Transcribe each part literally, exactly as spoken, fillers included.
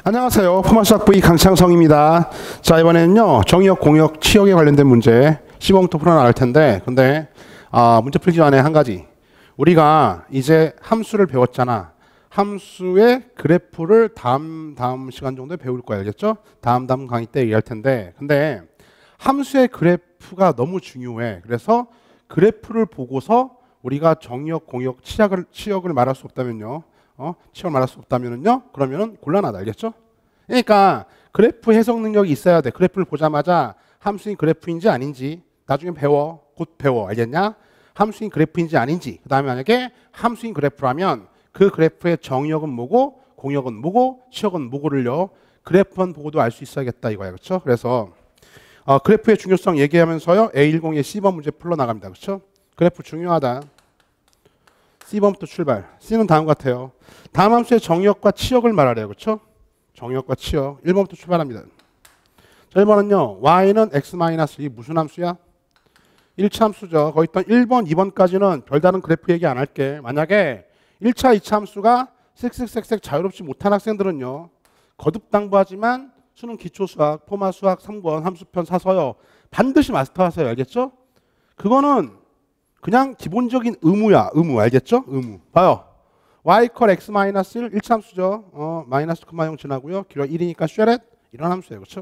안녕하세요. 포마스학부의 강창성입니다. 자, 이번에는요 정의역, 공역, 치역에 관련된 문제 시범부터 풀어나갈 텐데, 근데 아, 문제 풀기 전에 한 가지, 우리가 이제 함수를 배웠잖아. 함수의 그래프를 다음 다음 시간 정도에 배울 거야, 알겠죠? 다음 다음 강의 때 얘기할 텐데, 근데 함수의 그래프가 너무 중요해. 그래서 그래프를 보고서 우리가 정의역, 공역, 치역을 치역을 말할 수 없다면요. 어? 치역을 말할 수 없다면은요. 그러면은 곤란하다, 알겠죠? 그러니까 그래프 해석 능력이 있어야 돼. 그래프를 보자마자 함수인 그래프인지 아닌지 나중에 배워. 곧 배워. 알겠냐? 함수인 그래프인지 아닌지. 그 다음에 만약에 함수인 그래프라면 그 그래프의 정의역은 뭐고, 공역은 뭐고, 치역은 뭐고를요. 그래프만 보고도 알 수 있어야겠다 이거야. 그렇죠? 그래서 어, 그래프의 중요성 얘기하면서요. 에이 십의 C번 문제 풀러나갑니다. 그렇죠? 그래프 중요하다. C번부터 출발. C는 다음 같아요. 다음 함수의 정의역과 치역을 말하래요. 그렇죠? 정의역과 치역. 일 번부터 출발합니다. 자, 일 번은요. y는 x-이 무슨 함수야? 일 차 함수죠. 거기 있던 일 번, 이 번까지는 별다른 그래프 얘기 안 할게. 만약에 일 차, 이 차 함수가 색색색색 자유롭지 못한 학생들은요. 거듭당부하지만 수능 기초수학, 포마수학 삼 권, 함수편 사서요. 반드시 마스터하세요. 알겠죠? 그거는 그냥 기본적인 의무야. 의무. 알겠죠? 의무. 봐요. y 이퀄 x 마이너스 일, 일 차 함수죠. 어, 마이너스 콤마 영 지나고요. 길어 일이니까 쉐렛. 이런 함수예요. 그렇죠?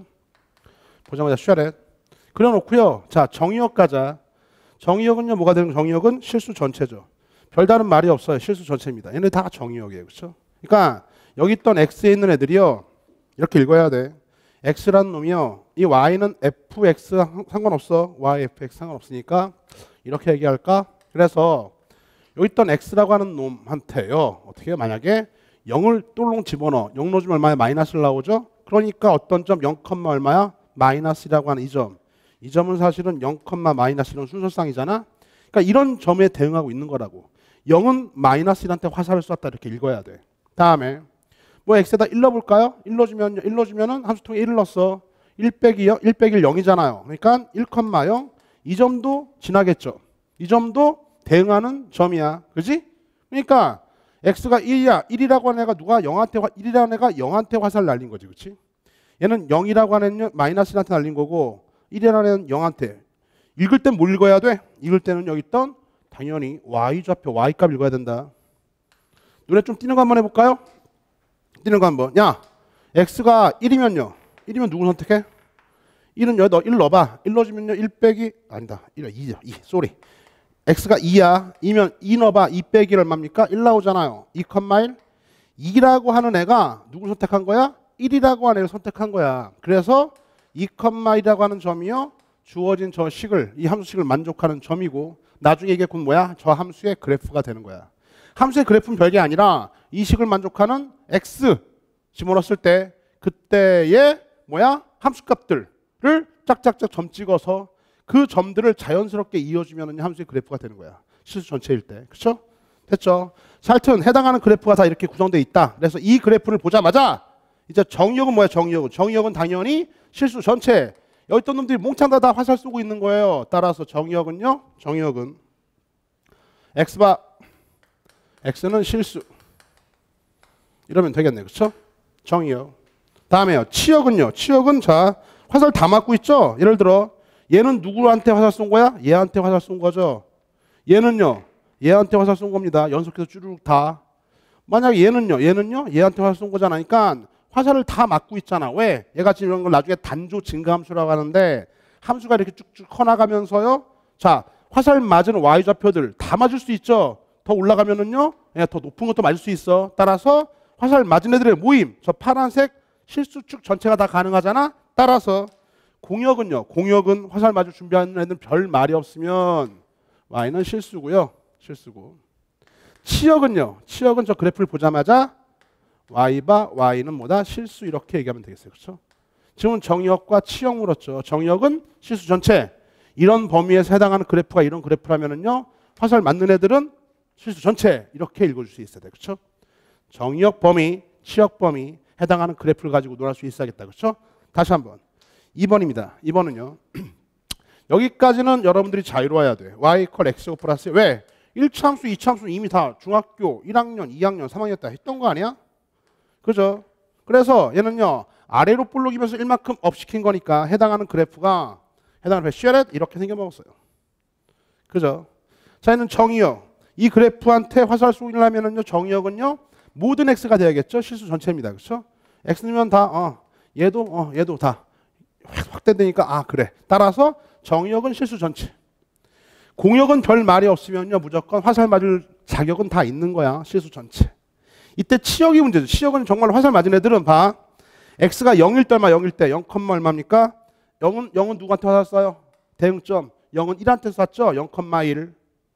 보자마자 쉐렛. 그려놓고요. 자, 정의역 가자. 정의역은요. 뭐가 되는 정의역은 실수 전체죠. 별다른 말이 없어요. 실수 전체입니다. 얘네 다 정의역이에요. 그렇죠? 그러니까 여기 있던 x에 있는 애들이요. 이렇게 읽어야 돼. x라는 놈이요. 이 y는 fx 상관없어. y, fx 상관없으니까 이렇게 얘기할까? 그래서 여기 있던 x라고 하는 놈한테요. 어떻게 해요? 만약에 영을 똘롱 집어넣어. 영 넣어주면 얼마야? 마이너스를 나오죠? 그러니까 어떤 점 영, 얼마야? 마이너스라고 하는 이 점. 이 점은 사실은 영, 마이너스 이런 순서상이잖아. 그러니까 이런 점에 대응하고 있는 거라고. 영은 마이너스 일한테 화살을 쐈다 이렇게 읽어야 돼. 다음에 뭐 x에다 일 넣어볼까요? 일 넣어주면, 일 넣어주면은 함수통에 일을 넣었어. 일 빼기요? 일 빼기 영이잖아요. 그러니까 일, 영. 이 점도 지나겠죠. 이 점도 대응하는 점이야. 그지? 그러니까 x가 일이야. 일이라고 하는 애가 누가 영한테, 일이라는 애가 영한테 화살 날린 거지. 그치? 얘는 영이라고 하는 애는 마이너스 일한테 날린 거고, 일이라는 애는 영한테. 읽을 땐 뭘 읽어야 돼? 읽을 때는 여기 있던 당연히 y좌표, y값 읽어야 된다. 눈에 좀 띄는 거 한번 해볼까요? 띄는 거 한번. 야, x가 일이면요. 일이면 누구 선택해? 일은 여기 너 일 넣어봐. 일 넣어주면요. 일 빼기, 아니다. 일, 이죠. 이, 쏘리. x가 이야. 이면 이 넣어봐. 이 빼기 얼마입니까? 일 나오잖아요. 이, 일. 이라고 하는 애가 누구 선택한 거야? 일이라고 하는 애를 선택한 거야. 그래서 이, 일이라고 하는 점이요. 주어진 저 식을, 이 함수식을 만족하는 점이고, 나중에 이게 곧 뭐야? 저 함수의 그래프가 되는 거야. 함수의 그래프는 별게 아니라 이 식을 만족하는 x 집어넣었을 때 그때의 뭐야? 함수값들을 짝짝짝 점 찍어서 그 점들을 자연스럽게 이어주면 함수의 그래프가 되는 거야. 실수 전체일 때. 그렇죠? 됐죠? 자, 하여튼 해당하는 그래프가 다 이렇게 구성되어 있다. 그래서 이 그래프를 보자마자 이제 정의역은 뭐야? 정의역은. 정의역은 당연히 실수 전체. 여기 있던 놈들이 몽창 다, 다 화살 쏘고 있는 거예요. 따라서 정의역은요. 정의역은 x바 x는 실수. 이러면 되겠네. 그렇죠? 정의역. 다음에요. 치역은요. 치역은 자 화살 다 맞고 있죠? 예를 들어 얘는 누구한테 화살 쏜 거야? 얘한테 화살 쏜 거죠. 얘는요. 얘한테 화살 쏜 겁니다. 연속해서 쭈르륵 다. 만약에 얘는요. 얘는요. 얘한테 화살 쏜 거잖아. 그러니까 화살을 다 맞고 있잖아. 왜? 얘가 지금 이런 걸 나중에 단조 증가함수라고 하는데 함수가 이렇게 쭉쭉 커나가면서요. 자, 화살 맞은 y좌표들 다 맞을 수 있죠. 더 올라가면은요. 더 높은 것도 맞을 수 있어. 따라서 화살 맞은 애들의 모임. 저 파란색 실수축 전체가 다 가능하잖아. 따라서 공역은요. 공역은 화살 맞을 준비하는 애들은 별 말이 없으면 y는 실수고요. 실수고. 치역은요. 치역은 저 그래프를 보자마자 y바 y는 뭐다? 실수 이렇게 얘기하면 되겠어요. 그렇죠? 지금 정의역과 치역 물었죠. 정의역은 실수 전체. 이런 범위에서 해당하는 그래프가 이런 그래프라면은요. 화살 맞는 애들은 실수 전체 이렇게 읽어줄 수 있어야 돼. 그렇죠? 정의역 범위, 치역 범위 해당하는 그래프를 가지고 놀 수 있어야겠다. 그렇죠? 다시 한번. 이 번입니다. 이 번은요. 여기까지는 여러분들이 자유로워야 돼. y 이퀄 x 플러스 왜? 일 차 함수, 이 차 함수 이미 다 중학교 일 학년, 이 학년, 삼 학년 때 했던 거 아니야? 그죠? 그래서 얘는요 아래로 볼록이면서 일만큼 업 시킨 거니까 해당하는 그래프가 해당하는 쉐렛 이렇게 생겨먹었어요. 그죠? 자, 얘는 정의역. 이 그래프한테 화살 쏘기를 하면은요 정의역은요 모든 x가 돼야겠죠. 실수 전체입니다. 그렇죠? x면 다 어, 얘도 어, 얘도 다 확대되니까 아 그래. 따라서 정의역은 실수 전체. 공역은 별 말이 없으면요 무조건 화살 맞을 자격은 다 있는 거야. 실수 전체. 이때 치역이 문제죠. 치역은 정말 화살 맞은 애들은 봐. x가 영일 때 얼마 영일 때 영, 얼마입니까? 영은 영은 누구한테 화살 쏴요? 대응점. 영은 일한테 쐈죠. 영, 일.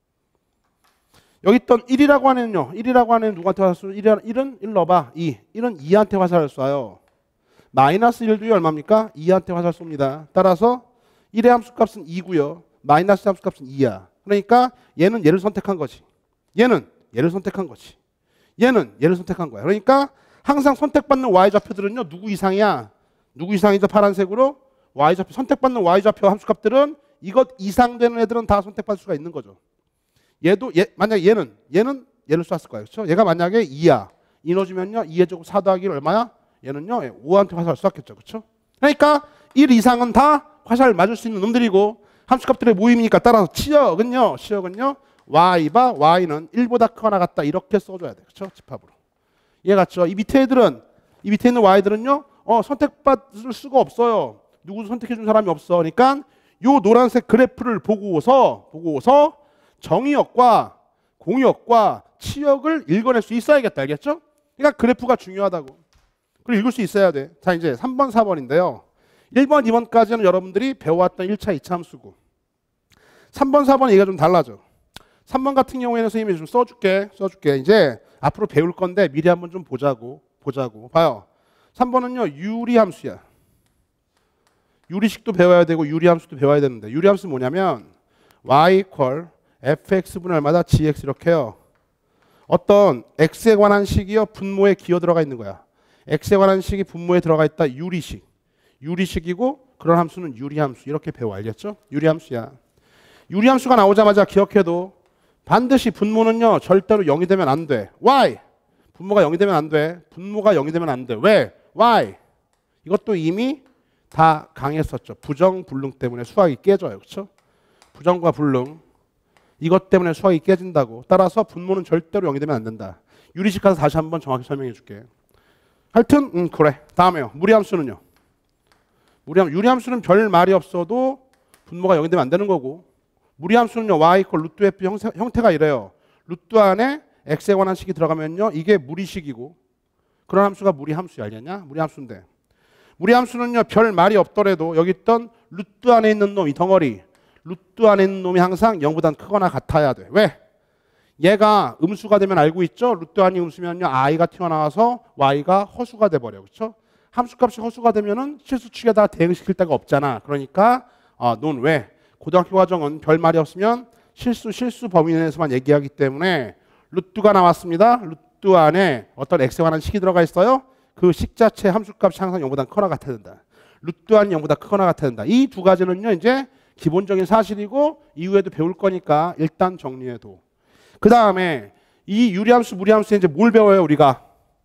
여기 있던 일이라고 하는 애는요. 일이라고 하는 애는 누구한테 화살 쏴요? 일은 일 넣어봐. 이. 일은 이한테 화살을 쏴요. 마이너스 일도요 얼마입니까? 이한테 화살 쏩니다. 따라서 일의 함수값은 이고요. 마이너스 함수값은 이야. 그러니까 얘는 얘를 선택한 거지. 얘는 얘를 선택한 거지. 얘는 얘를 선택한 거야. 그러니까 항상 선택받는 y좌표들은요. 누구 이상이야? 누구 이상이죠? 파란색으로 y좌표 선택받는 y좌표 함수값들은 이것 이상 되는 애들은 다 선택받을 수가 있는 거죠. 얘도 얘 만약 얘는 얘는 얘를 쐈을 거야. 그렇죠? 얘가 만약에 이야. 이 넣어주면요. 이의 제곱 사 더하기 일 얼마야? 얘는요. 오한테 화살 쐈겠죠. 그렇죠? 그러니까 일 이상은 다 화살 맞을 수 있는 놈들이고 함수값들의 모임이니까 따라서 치역은요. 치역은요. y바 y는 일보다 크거나 같다. 이렇게 써줘야 돼. 그렇죠? 집합으로. 이해 갔죠? 이 밑에 애들은 이 밑에 있는 y들은요. 어, 선택받을 수가 없어요. 누구도 선택해 준 사람이 없어. 그러니까 요 노란색 그래프를 보고서 보고서 정의역과 공역과 치역을 읽어낼 수 있어야겠다. 알겠죠? 그러니까 그래프가 중요하다고. 그리고 읽을 수 있어야 돼. 자, 이제 삼 번, 사 번인데요. 일 번, 이 번까지는 여러분들이 배워왔던 일 차, 이 차 함수고 삼 번, 사 번 얘기가 좀 달라져. 삼 번 같은 경우에는 선생님이 좀 써줄게. 써줄게. 이제 앞으로 배울 건데 미리 한번 좀 보자고. 보자고. 봐요. 삼 번은요. 유리함수야. 유리식도 배워야 되고 유리함수도 배워야 되는데 유리함수 뭐냐면 y equal fx분의 얼마다 gx 이렇게 해요. 어떤 x에 관한 식이요. 분모에 기어 들어가 있는 거야. x에 관한 식이 분모에 들어가 있다. 유리식. 유리식이고 그런 함수는 유리함수. 이렇게 배워. 알겠죠? 유리함수야. 유리함수가 나오자마자 기억해도 반드시 분모는요. 절대로 영이 되면 안 돼. why? 분모가 영이 되면 안 돼. 분모가 영이 되면 안 돼. 왜? why? 이것도 이미 다 강했었죠. 부정, 불능 때문에 수학이 깨져요. 그렇죠? 부정과 불능. 이것 때문에 수학이 깨진다고. 따라서 분모는 절대로 영이 되면 안 된다. 유리식 가서 다시 한번 정확히 설명해 줄게. 하여튼 음 그래. 다음에요. 무리함수는요. 무리함, 유리함수는 별 말이 없어도 분모가 영이 되면 안 되는 거고 무리함수는요. y equal 루트 f 형태, 형태가 이래요. 루트 안에 x에 관한 식이 들어가면요. 이게 무리식이고 그런 함수가 무리함수야. 알겠냐? 무리함수인데 무리함수는요. 별 말이 없더라도 여기 있던 루트 안에 있는 놈, 이 덩어리 루트 안에 있는 놈이 항상 영보다 크거나 같아야 돼. 왜? 얘가 음수가 되면 알고 있죠? 루트 안이 음수면요. i가 튀어나와서 y가 허수가 돼버려. 그렇죠? 함수값이 허수가 되면은 실수축에다가 대응시킬 데가 없잖아. 그러니까 어, 넌 왜? 고등학교 과정은 별 말이 없으면 실수 실수 범위 내에서만 얘기하기 때문에 루트가 나왔습니다. 루트 안에 어떤 x에 관한 식이 들어가 있어요. 그 식 자체 함수값이 항상 영보다 크거나 같아야 된다. 루트 안이 영보다 크거나 같아야 된다. 이 두 가지는요. 이제 기본적인 사실이고 이후에도 배울 거니까 일단 정리해도. 그 다음에 이 유리함수, 무리함수에 이제 뭘 배워요 우리가?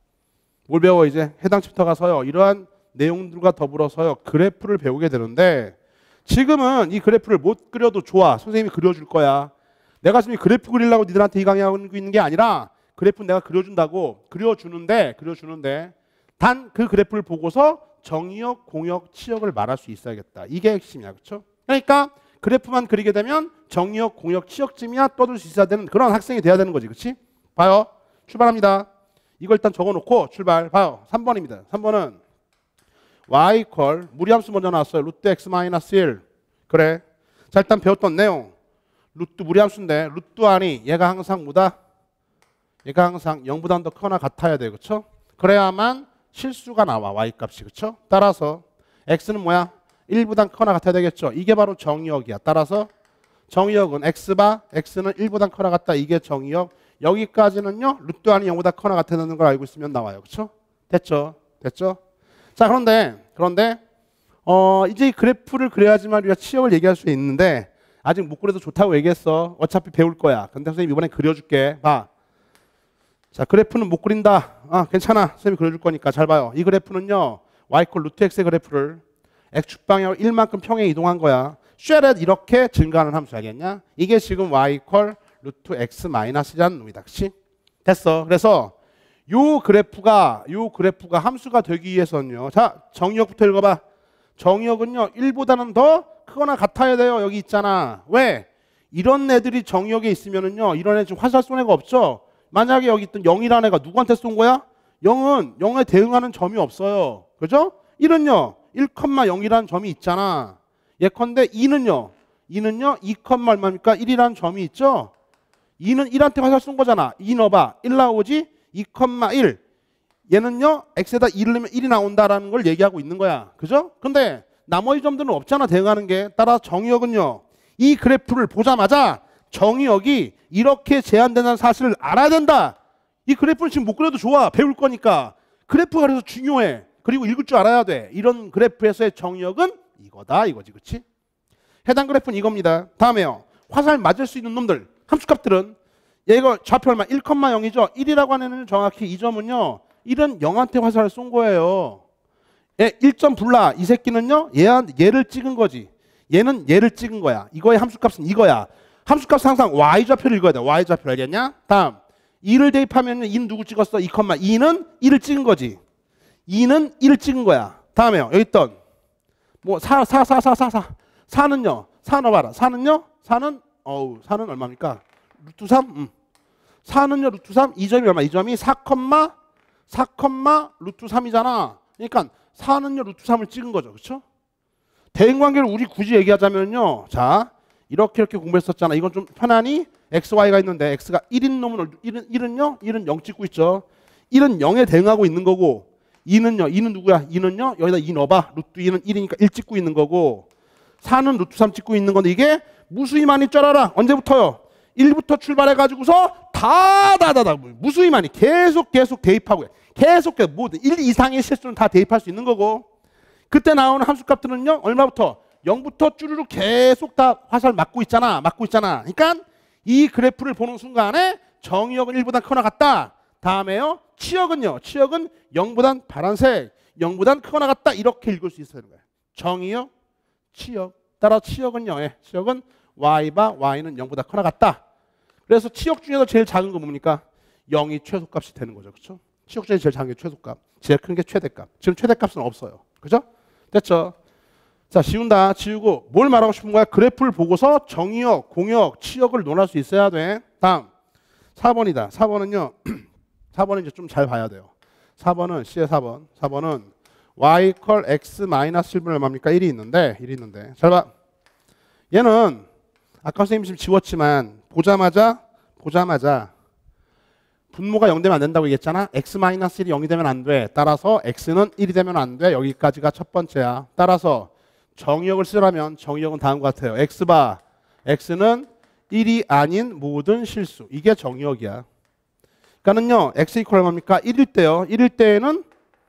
뭘 배워 이제? 해당 챕터 가서요. 이러한 내용들과 더불어서요. 그래프를 배우게 되는데 지금은 이 그래프를 못 그려도 좋아. 선생님이 그려줄 거야. 내가 지금 그래프 그리려고 니들한테 이 강의하고 있는 게 아니라 그래프는 내가 그려준다고. 그려주는데 그려주는데 단 그 그래프를 보고서 정의역, 공역, 치역을 말할 수 있어야겠다. 이게 핵심이야. 그렇죠? 그러니까 그래프만 그리게 되면 정의역, 공역, 치역쯤이야 떠들 수 있어야 되는 그런 학생이 돼야 되는 거지. 그렇지? 봐요. 출발합니다. 이걸 일단 적어놓고 출발. 봐요. 삼 번입니다. 삼 번은 y equal 무리함수 먼저 나왔어요. 루트 x 마이너스 일. 그래. 자, 일단 배웠던 내용. 루트 무리함수인데 루트 안이 얘가 항상 뭐다? 얘가 항상 영보다 더 크거나 같아야 돼. 그렇죠? 그래야만 실수가 나와. y 값이. 그렇죠? 따라서 x는 뭐야? 일보다 크거나 같아야 되겠죠? 이게 바로 정의역이야. 따라서 정의역은 x바 x는 일보다 크거나 같다. 이게 정의역. 여기까지는요. 루트 안이 영보다 크거나 같아야 되는 걸 알고 있으면 나와요. 그렇죠? 됐죠? 됐죠? 자, 그런데 그런데 어 이제 이 그래프를 그려야지만 우리가 치역을 얘기할 수 있는데 아직 못 그려도 좋다고 얘기했어. 어차피 배울 거야. 근데 선생님 이번에 그려줄게. 봐. 자, 그래프는 못 그린다. 아, 괜찮아. 선생님이 그려줄 거니까 잘 봐요. 이 그래프는요, y 콜 루트 x의 그래프를 x축 방향으로 일만큼 평행 이동한 거야. 쉐렛 이렇게 증가하는 함수 알겠냐? 이게 지금 y 콜 루트 x 마이너스라는 놈이다. 그치? 됐어. 그래서 요 그래프가 요 그래프가 함수가 되기 위해서는요. 자, 정의역부터 읽어봐. 정의역은요, 일보다는 더 크거나 같아야 돼요. 여기 있잖아. 왜? 이런 애들이 정의역에 있으면은요, 이런 애 지금 화살 쏜 애가 없죠? 만약에 여기 있던 영이라는 애가 누구한테 쏜 거야? 영은 영에 대응하는 점이 없어요. 그죠? 일은요, 일, 영이라는 점이 있잖아. 예컨대 이는요, 이는요, 이, 얼마입니까? 일이라는 점이 있죠? 이는 일한테 화살 쏜 거잖아. 이 넣어봐. 일 나오지? 이, 일. 얘는요, x에다 일을 넣으면 일이 나온다라는 걸 얘기하고 있는 거야. 그죠? 근데 나머지 점들은 없잖아, 대응하는 게. 따라 정의역은요, 이 그래프를 보자마자 정의역이 이렇게 제한된다는 사실을 알아야 된다. 이 그래프는 지금 못 그려도 좋아. 배울 거니까. 그래프가 그래서 중요해. 그리고 읽을 줄 알아야 돼. 이런 그래프에서의 정의역은 이거다 이거지. 그치? 해당 그래프는 이겁니다. 다음에요. 화살 맞을 수 있는 놈들. 함수값들은 얘가 좌표 얼마? 일, 영이죠. 일이라고 하는 애는 정확히 이 점은요. 일은 영한테 화살을 쏜 거예요. 얘 일 점 불라. 이 새끼는요. 얘, 얘를 찍은 거지. 얘는 얘를 찍은 거야. 이거의 함수값은 이거야. 함수값은 항상 y좌표를 읽어야 돼. y좌표 알겠냐? 다음. 이를 대입하면 이는 누구 찍었어? 이, 이는 일을 찍은 거지. 이는 일을 찍은 거야. 다음에요. 여기 있던 뭐 사, 사, 사, 사, 사, 사. 사는요. 사 넣어봐라. 사는요. 사는 어우, 사는 얼마입니까? 루트 삼? 음. 사는요, 루트 삼. 이 점이 얼마? 이 점이 사, 사, 루트 삼이잖아. 그러니까 사는요, 루트 삼을 찍은 거죠. 그렇죠? 대응관계를 우리 굳이 얘기하자면요. 자, 이렇게 이렇게 공부했었잖아. 이건 좀 편안히 엑스, 와이가 있는데 x가 일인 놈은 일은, 일은요? 일은 영 찍고 있죠. 일은 영에 대응하고 있는 거고 이는요. 이는 누구야? 이는요. 여기다 이 넣어봐. 루트 이는 일이니까 일 찍고 있는 거고 사는 루트 삼 찍고 있는 건데 이게 무수히 많이 쩔어라. 언제부터요? 일부터 출발해가지고서 다다다다 무수히 많이 계속 계속 대입하고 계속 뭐 일 이상의 실수는 다 대입할 수 있는 거고 그때 나오는 함수값들은요. 얼마부터? 영부터 쭈르륵 계속 다 화살 맞고 있잖아. 맞고 있잖아. 그러니까 이 그래프를 보는 순간에 정의역은 일보다 크거나 같다. 다음에요. 치역은요. 치역은 영보단 파란색, 영보단 크거나 같다. 이렇게 읽을 수 있어야 되는 거예요. 정의역, 치역. 따라 치역은요. 예, 치역은 y바 y는 영보다 크거나 같다. 그래서 치역 중에서 제일 작은 거 뭡니까? 영이 최소값이 되는 거죠. 그렇죠? 치역 중에 제일 작은 게 최소값. 제일 큰 게 최대값. 지금 최대값은 없어요. 그죠? 됐죠? 자, 지운다. 지우고 뭘 말하고 싶은 거야? 그래프를 보고서 정의역, 공역, 치역을 논할 수 있어야 돼. 다음. 사 번이다. 사 번은요. 사 번은 이제 좀 잘 봐야 돼요. 사 번은 C의 사 번. 사 번은 y 콜 x 마이너스 칠분의 얼마입니까? 일이 있는데, 일이 있는데. 잘 봐. 얘는 아까 선생님 지금 지웠지만 보자마자 보자마자 분모가 영 되면 안 된다고 얘기했잖아. x 마이너스 일이 영이 되면 안 돼. 따라서 x는 일이 되면 안 돼. 여기까지가 첫 번째야. 따라서 정의역을 쓰라면 정의역은 다음과 같아요. x바 x는 일이 아닌 모든 실수. 이게 정의역이야. 그러니까는요. x 이퀄 얼마입니까? 일일 때요. 일일 때에는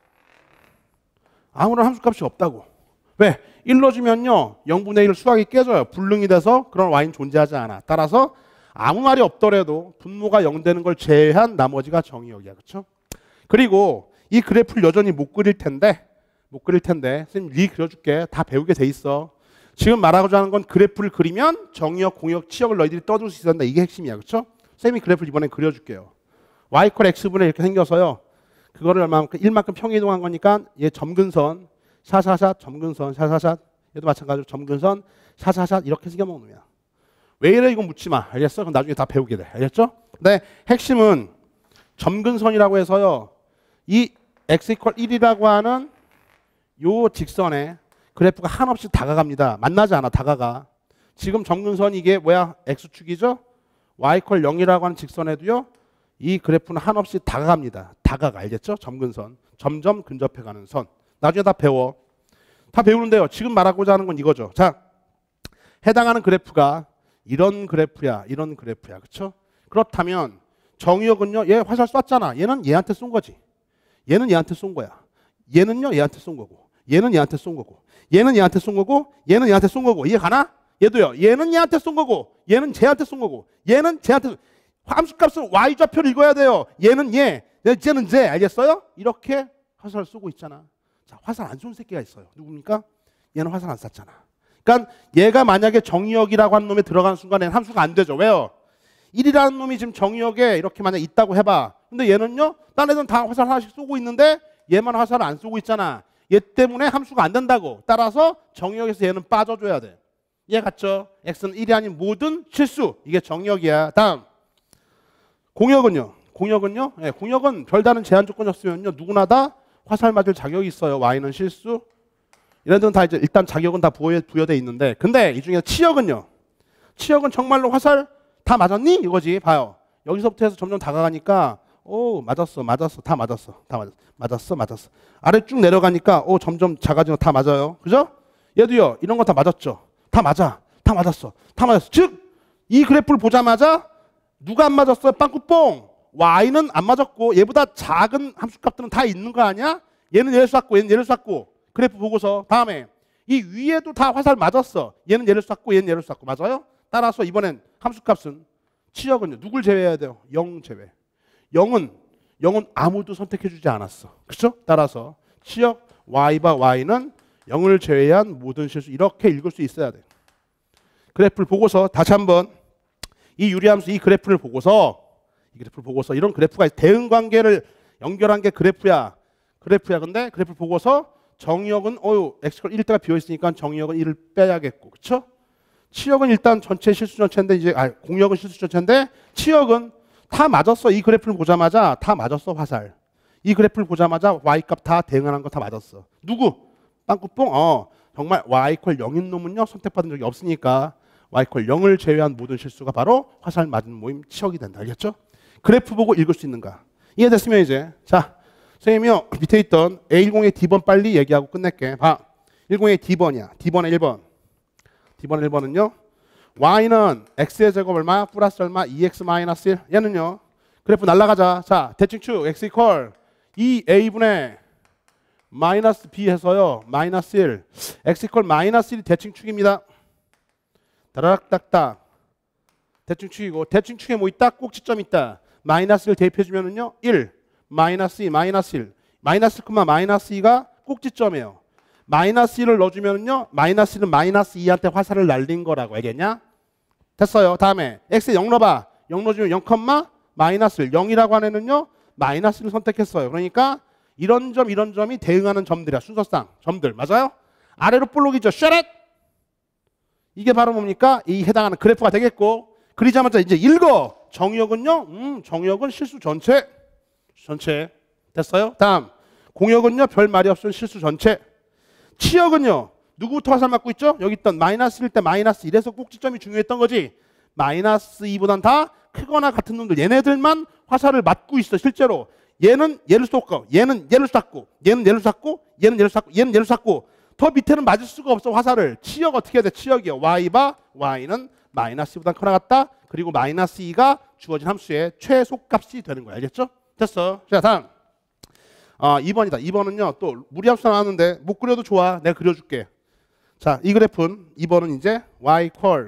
아무런 함수값이 없다고. 왜? 일 넣어주면요. 영분의 일 수학이 깨져요. 불능이 돼서 그런 y는 존재하지 않아. 따라서 아무 말이 없더라도 분모가 영 되는 걸 제외한 나머지가 정의역이야. 그렇죠? 그리고 이 그래프를 여전히 못 그릴 텐데 못 그릴 텐데 선생님 리 그려줄게. 다 배우게 돼 있어. 지금 말하고자 하는 건 그래프를 그리면 정의역, 공역, 치역을 너희들이 떠들 수 있어야 된다. 이게 핵심이야. 그렇죠? 선생님이 그래프를 이번엔 그려줄게요. y 콜 x분의 이렇게 생겨서요. 그거를 얼마만큼 일만큼 평행 이동한 거니까 얘 점근선 샤샤샷 점근선 샤샤샷 얘도 마찬가지로 점근선 샤샤샷 이렇게 생겨먹는 거야. 왜 이래 이거 묻지 마. 알겠어? 그럼 나중에 다 배우게 돼. 알겠죠? 근데 핵심은 점근선이라고 해서요. 이 x 이퀄 일이라고 하는 요 직선에 그래프가 한없이 다가갑니다. 만나지 않아. 다가가. 지금 점근선이 이게 뭐야? x축이죠? y 이퀄 영이라고 하는 직선에도요. 이 그래프는 한없이 다가갑니다. 다가가. 알겠죠? 점근선. 점점 근접해가는 선. 나중에 다 배워. 다 배우는데요. 지금 말하고자 하는 건 이거죠. 자, 해당하는 그래프가 이런 그래프야. 이런 그래프야. 그렇죠? 그렇다면 정의역은요. 얘 화살 쐈잖아. 얘는 얘한테 쏜 거지. 얘는 얘한테 쏜 거야. 얘는요. 얘한테 쏜 거고. 얘는 얘한테 쏜 거고. 얘는 얘한테 쏜 거고. 얘는 얘한테 쏜 거고. 이해 가나? 얘도요. 얘는 얘한테 쏜 거고. 얘는 쟤한테 쏜 거고. 얘는 쟤한테 쏜... 함수값은 y좌표를 읽어야 돼요. 얘는 얘, 쟤는 쟤. 알겠어요? 이렇게 화살을 쏘고 있잖아. 자, 화살 안 쏜 새끼가 있어요. 누굽니까? 얘는 화살 안 쐈잖아. 그러니까 얘가 만약에 정의역이라고 하는 놈에 들어가는 순간에는 함수가 안 되죠. 왜요? 일이라는 놈이 지금 정의역에 이렇게 만약 있다고 해봐. 근데 얘는요, 딴 애들은 다 화살 하나씩 쏘고 있는데 얘만 화살을 안 쏘고 있잖아. 얘 때문에 함수가 안 된다고. 따라서 정의역에서 얘는 빠져줘야 돼. 이해 갔죠? x는 일이 아닌 모든 실수. 이게 정의역이야. 다음. 공역은요? 공역은요? 네, 공역은 별다른 제한 조건이 없으면요, 누구나 다 화살 맞을 자격이 있어요. y는 실수. 이런 데는 다 이제 일단 자격은 다 부여, 부여돼 있는데, 근데 이 중에 치역은요? 치역은 정말로 화살 다 맞았니? 이거지. 봐요. 여기서부터 해서 점점 다가가니까 오, 맞았어, 맞았어, 다 맞았어, 다 맞았어, 맞았어, 맞았어. 아래 쭉 내려가니까 오, 점점 작아지고 다 맞아요. 그죠? 얘도요, 이런 거 다 맞았죠. 다 맞아, 다 맞았어, 다 맞았어. 즉, 이 그래프를 보자마자 누가 안 맞았어요? 빵꾸뽕. y는 안 맞았고 얘보다 작은 함수값들은 다 있는 거 아니야? 얘는 얘를 쐈고 얘는 얘를 쐈고. 그래프 보고서 다음에 이 위에도 다 화살 맞았어. 얘는 얘를 쐈고 얘는 얘를 쐈고. 맞아요? 따라서 이번엔 함수값은 치역은요, 누굴 제외해야 돼요? 영 제외. 영은 영은 아무도 선택해주지 않았어. 그렇죠? 따라서 치역 y바 y는 영을 제외한 모든 실수. 이렇게 읽을 수 있어야 돼. 그래프를 보고서 다시 한번 이 유리함수 이 그래프를 보고서 이 그래프를 보고서 이런 그래프가 대응 관계를 연결한 게 그래프야. 그래프야. 근데 그래프를 보고서 정의역은 어유 x가 일 대가 비어 있으니까 정의역은 일을 빼야겠고. 그렇죠? 치역은 일단 전체 실수 전체인데 이제 아 공역은 실수 전체인데 치역은 다 맞았어. 이 그래프를 보자마자 다 맞았어. 화살. 이 그래프를 보자마자 y값 다 대응하는 거 다 맞았어. 누구? 빵꾸뽕. 어 정말 y 이퀄 영인 놈은요 선택받은 적이 없으니까 y 이퀄 영을 제외한 모든 실수가 바로 화살 맞은 모임 치역이 된다. 알겠죠? 그래프 보고 읽을 수 있는가? 이해됐으면 이제 자 선생님이요 밑에 있던 에이 십의 D번 빨리 얘기하고 끝낼게. 봐. 십의 D번이야. D번의 일 번. D번의 일 번은요. y는 x의 제곱 얼마? 플러스 얼마? 이 엑스 마이너스 일. 얘는요. 그래프 날라가자. 자 대칭축 x 이퀄 이 에이분의 마이너스 b 해서요. 마이너스 일. x 이퀄 마이너스 일이 대칭축입니다. 다라락딱딱. 대칭축이고 대칭축에 뭐 있다? 꼭지점 있다. 마이너스 일 대입해주면은요. 일. 마이너스 이, 마이너스 일. 마이너스 일, 마이너스 이가 꼭지점이에요. 마이너스 일을 넣어주면은요. 마이너스 일은 마이너스 이한테 화살을 날린 거라고. 알겠냐? 됐어요. 다음에 x에 영 넣어봐. 영 넣어주면 영, 마이너스 일. 영이라고 하는 애는요. 마이너스 일을 선택했어요. 그러니까 이런 점 이런 점이 대응하는 점들이야. 순서상 점들. 맞아요? 아래로 볼록이죠. 쉐렛! 이게 바로 뭡니까? 이 해당하는 그래프가 되겠고 그리자마자 이제 읽어. 정의역은요. 음, 정의역은 실수 전체. 전체. 됐어요? 다음. 공역은요. 별 말이 없은 실수 전체. 치역은요. 누구부터 화살 맞고 있죠? 여기 있던 마이너스 일 때 마이너스 일에서 꼭지점이 중요했던 거지. 마이너스 이보단 다 크거나 같은 놈들. 얘네들만 화살을 맞고 있어. 실제로. 얘는 얘를 쏘고 얘는 얘를 쐈고 얘는 얘를 쐈고 얘는 얘를 쐈고 얘는 얘를 쐈고 더 밑에는 맞을 수가 없어. 화살을. 치역 어떻게 해야 돼? 치역이요. y바 y는 마이너스 이보다 크나 같다. 그리고 마이너스 이가 주어진 함수의 최소값이 되는 거야. 알겠죠? 됐어. 자 다음 어, 이 번이다. 이 번은요 또 무리함수 나왔는데 못 그려도 좋아. 내가 그려줄게. 자 이 그래프는 이 번은 이제 y 퀄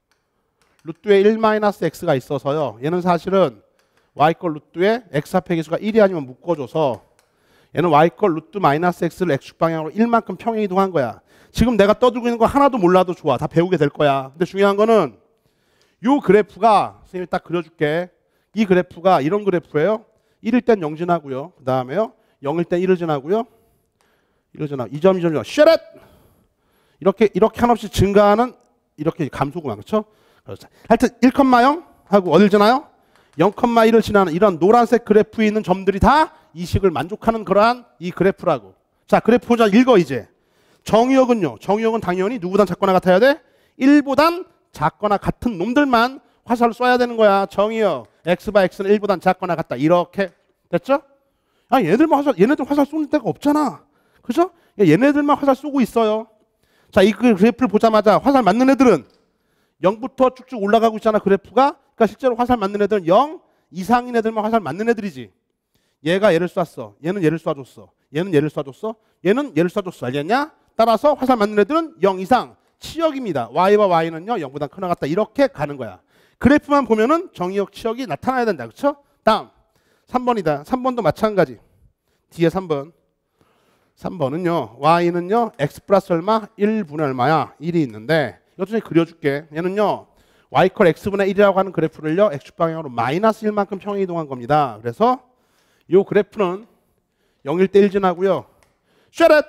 루트에 일 마이너스 x가 있어서요. 얘는 사실은 y 퀄 루트에 x 합의 개수가 일이 아니면 묶어줘서 얘는 y 퀄 루트 마이너스 x를 x축 방향으로 일만큼 평행 이동한 거야. 지금 내가 떠들고 있는 거 하나도 몰라도 좋아. 다 배우게 될 거야. 근데 중요한 거는 요 그래프가 선생님이 딱 그려줄게. 이 그래프가 이런 그래프예요. 일일 땐 영 지나고요. 그 다음에요. 영일 땐 일을 지나고요. 일을 지나고 이 점, 이 점, 이 점. 쉐렛! 이렇게 이렇게 한없이 증가하는 이렇게 감소구만. 그렇죠? 하여튼 일, 영 하고 어딜 지나요? 영, 일을 지나는 이런 노란색 그래프에 있는 점들이 다 이 식을 만족하는 그러한 이 그래프라고. 자, 그래프 보자. 읽어 이제. 정의역은요. 정의역은 당연히 누구보단 작거나 같아야 돼? 일보단 작거나 같은 놈들만 화살을 쏴야 되는 거야. 정의역. x바 x는 일보단 작거나 같다. 이렇게. 됐죠? 아, 얘네들만 화살, 얘네들 화살 쏘는 데가 없잖아. 그죠? 얘네들만 화살 쏘고 있어요. 자, 이 그래프를 보자마자 화살 맞는 애들은 영부터 쭉쭉 올라가고 있잖아. 그래프가. 그러니까 실제로 화살 맞는 애들은 영 이상인 애들만 화살 맞는 애들이지. 얘가 얘를 쐈어. 얘는 얘를 쏴줬어. 얘는 얘를 쏴줬어. 얘는 얘를 쏴줬어. 알겠냐? 따라서 화살 맞는 애들은 영 이상. 치역입니다. y와 y는요. 영보다 크나 같다. 이렇게 가는 거야. 그래프만 보면은 정의역 치역이 나타나야 된다. 그렇죠? 다음 삼 번이다. 삼 번도 마찬가지. 뒤에 삼 번. 삼 번은요. y는요. x 플러스 얼마? 일분의 얼마야? 일이 있는데 이것도 좀 그려줄게. 얘는요. y 컬 x분의 일이라고 하는 그래프를요. x축 방향으로 마이너스 일만큼 평행 이동한 겁니다. 그래서 이 그래프는 영일 대 일 지나고요. 쉐렛!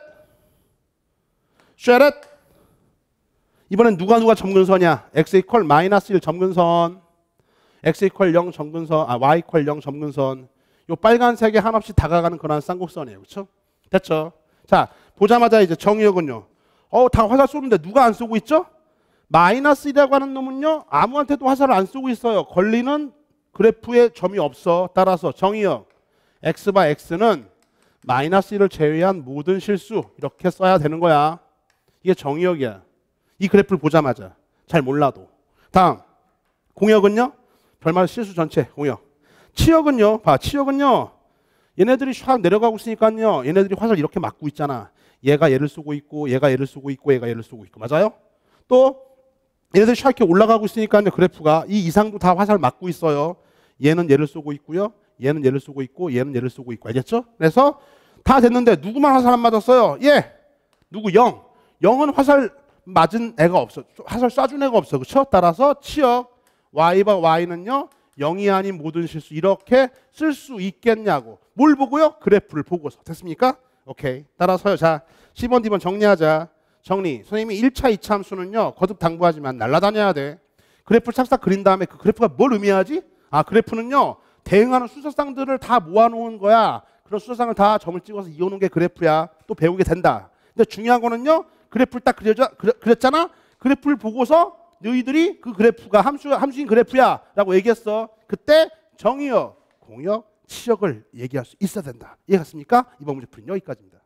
쉐렛! 이번엔 누가 누가 점근선이야? x 이퀄 마이너스 일 점근선, x 이퀄 영 점근선, 아 y 이퀄 영 점근선. 요 빨간색에 한없이 다가가는 그런 쌍곡선이에요. 그렇죠? 됐죠? 자, 보자마자 이제 정의역은요. 어, 다 화살 쏘는데 누가 안 쏘고 있죠? 마이너스 일이라고 하는 놈은요. 아무한테도 화살을 안 쏘고 있어요. 걸리는 그래프에 점이 없어. 따라서 정의역 x 바 x는 마이너스 일을 제외한 모든 실수 이렇게 써야 되는 거야. 이게 정의역이야. 이 그래프를 보자마자 잘 몰라도. 다음 공역은요. 별말 실수 전체 공역. 치역은요. 봐, 치역은요. 얘네들이 샥 내려가고 있으니까요. 얘네들이 화살 이렇게 맞고 있잖아. 얘가 얘를 쏘고 있고 얘가 얘를 쏘고 있고 얘가 얘를 쏘고 있고. 맞아요? 또 얘네들이 샥 이렇게 올라가고 있으니까요. 그래프가 이 이상도 다 화살 맞고 있어요. 얘는 얘를 쏘고 있고요. 얘는 얘를 쏘고 있고 얘는 얘를 쏘고 있고. 알겠죠? 그래서 다 됐는데 누구만 화살 안 맞았어요? 얘. 누구? 영. 영은 화살 맞은 애가 없어. 화살 쏴준 애가 없어. 그렇죠? 따라서 치역 y 바 y는요. 영이 아닌 모든 실수 이렇게 쓸 수 있겠냐고. 뭘 보고요? 그래프를 보고서. 됐습니까? 오케이. 따라서요. 자, 십 번, 디 번 정리하자. 정리. 선생님이 일 차, 이 차 함수는요. 거듭 당부하지만 날아다녀야 돼. 그래프를 착착 그린 다음에 그 그래프가 뭘 의미하지? 아, 그래프는요. 대응하는 수소상들을 다 모아놓은 거야. 그런 수소상을 다 점을 찍어서 이어놓은 게 그래프야. 또 배우게 된다. 근데 중요한 거는요. 그래프를 딱 그려져, 그려, 그렸잖아? 그래프를 보고서 너희들이 그 그래프가 함수, 함수인 그래프야 라고 얘기했어. 그때 정의역, 공역, 치역을 얘기할 수 있어야 된다. 이해갔습니까? 이번 문제 풀이는 여기까지입니다.